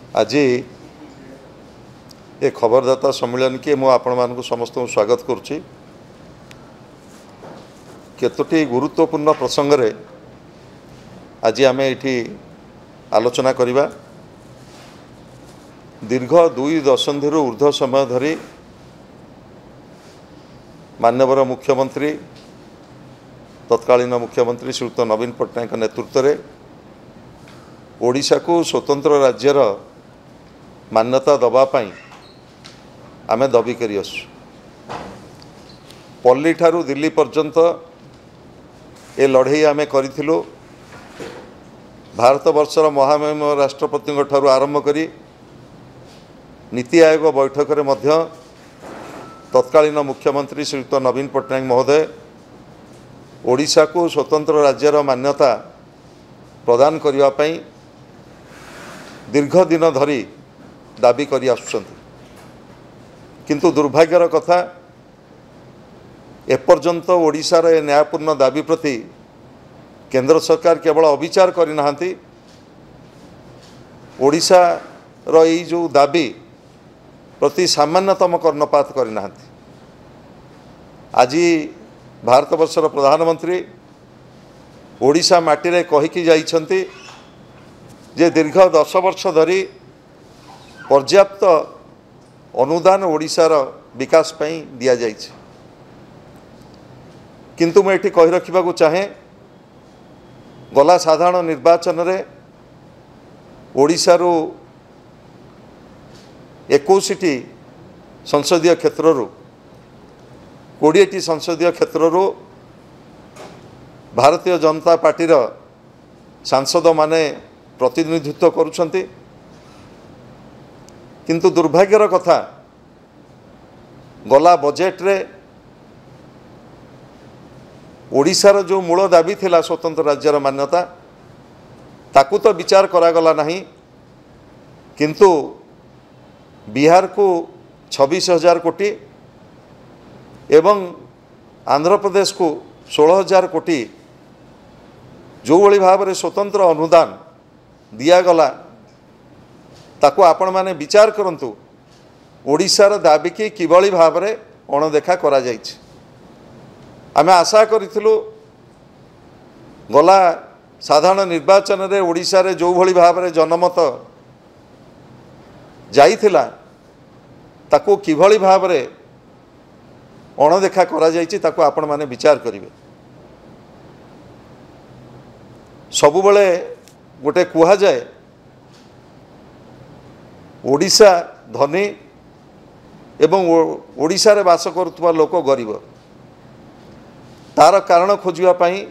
आज ये खबरदाता सम्मेलन के मु आपण मानक समस्त स्वागत करुच्ची। केतोटी गुरुत्वपूर्ण प्रसंग रे आज आम ये आलोचना करिबा। दीर्घ 2 दशंधि ऊर्ध्व समय धरी माननीय मुख्यमंत्री तत्कालीन मुख्यमंत्री श्रीयुक्त नवीन पट्टनायक नेतृत्व में ओडिशा को स्वतंत्र राज्यर मान्यता दवापाई आमे दाबी करी आसु। पल्ली ठारू दिल्ली पर्यंत ए लड़ई आमे करिथिलु। भारत वर्षर महामहिम राष्ट्रपति ठारू आरंभ करी नीति आयोग बैठक रे मध्य तत्कालीन मुख्यमंत्री श्रीयुक्त नवीन पट्टनायक महोदय ओडिशा को स्वतंत्र राज्यर मान्यता प्रदान करने पाई दीर्घ दिन धरी दाबी करी आसुछंती। किंतु दुर्भाग्यर कथा एपर्यंत ओडिशार ए न्यायपूर्ण दाबी प्रति केंद्र सरकार केवल अविचार करनाहांती। ओडिशा रो ई जो दाबी प्रति सामान्यतम कर्णपात करनाहांती। आज भारत वर्षर प्रधानमंत्री ओडिशा माटी रे कहिकी जाइछंती जे दीर्घ 10 वर्ष धरी पर्याप्त अनुदान ओडिशार विकास पई दिया जाइछे। किंतु मैं एठी कहि रखिबा को चाहे गला साधारण निर्वाचन रे ओडिशारू 21टी संसदीय क्षेत्ररू 20टी संसदीय क्षेत्ररू भारतीय जनता पार्टीर सांसद माने प्रतिनिधित्व करुछंती। किंतु दुर्भाग्यर कथा गला बजेट रे ओडिशार जो मूल दाबी थिला स्वतंत्र राज्यर मान्यता ताकू तो विचार करागला नहीं। किंतु बिहार को 26,000 कोटी एवं आंध्र प्रदेश को 16,000 कोटी जो भली भाव में स्वतंत्र अनुदान दियागला ताकू आपण माने विचार करंतु ओडिशार दाबी की किभली भाव में अणदेखा करा जाइछि। आमे आशा करिथिलु गला साधारण निर्वाचन रे ओडिशा रे जो भली भाव में जनमत जाइथिला ताकू किभली भाव में अणदेखा करा जाइछि ताकू आपण माने विचार करिवे। सबु बेले गोटे कुहा जाए ओडिशा धनी एवं ओडिशा रे वास करुवा लोक गरीब। तार कारण खोजिबा पाई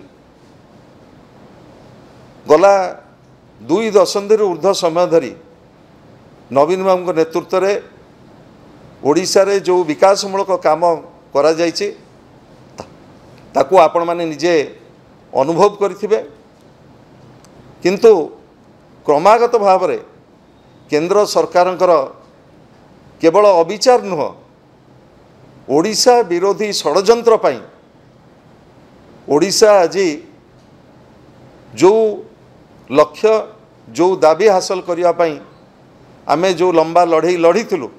गला 2 दशंधि ऊर्ध्व समय धरी नवीन बाबू नेतृत्व रे ओडिशा रे जो विकासमूलक काम करा जाइछि ताकू आपण माने निजे अनुभव करिथिबे। किंतु क्रमागत भाव में केंद्र सरकारंकर केवल अविचार नुह ओडिशा विरोधी षड्यंत्र पाई ओडिशा आज जो लक्ष्य जो दाबी हासिल करने पाई आमे जो लंबा लड़ई लड़ीलु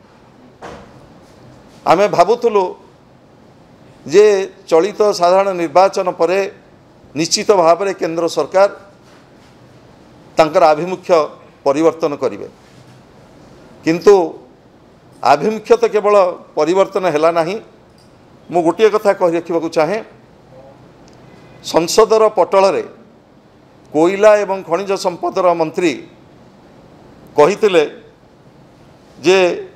आमे भावुलु जे चलित साधारण निर्वाचन पर निश्चित भाव में केंद्र सरकार तांकर आभिमुख्य परिवर्तन करिवे। किंतु आभिमुख्य तो केवल परिवर्तन हैला नहीं। मु गोटे कथा कहि रखिबा चाहे संसदर पटल रे कोयला एवं खनिज संपदर मंत्री कहिथिले जे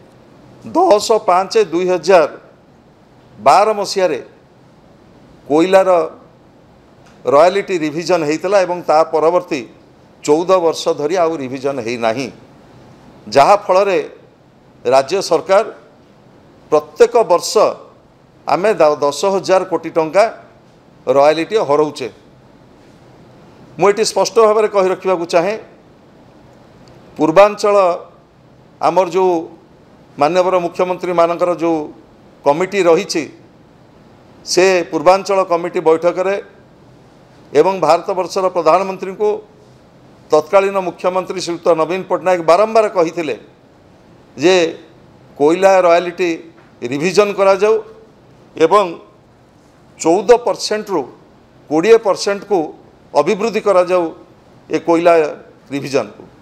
10/5/2012 मसीह रे कोयलार रॉयल्टी रिविजन हेइतला एवं ता परवर्ती 14 वर्ष धरी आउ रिविजन है नहीं। जहा फल रे राज्य सरकार प्रत्येक वर्ष आमे 10,000 कोटी टंका रॉयल्टी हरौचे। मुझे स्पष्ट भाव में कहि रखिबा चाहे पूर्वांचल आमर जो माननीय मुख्यमंत्री मानकर जो कमिटी रही से पूर्वांचल कमिटी बैठक रे एवं भारत वर्षर प्रधानमंत्री को तत्कालीन मुख्यमंत्री श्रीयुक्त नवीन पट्टनायक बारंबार कही जे कोयला रॉयल्टी रिविजन करा जाऊ एवं 14% रु 20% को अभिवृद्धि करा जाऊ ए कोयला रिविजन को।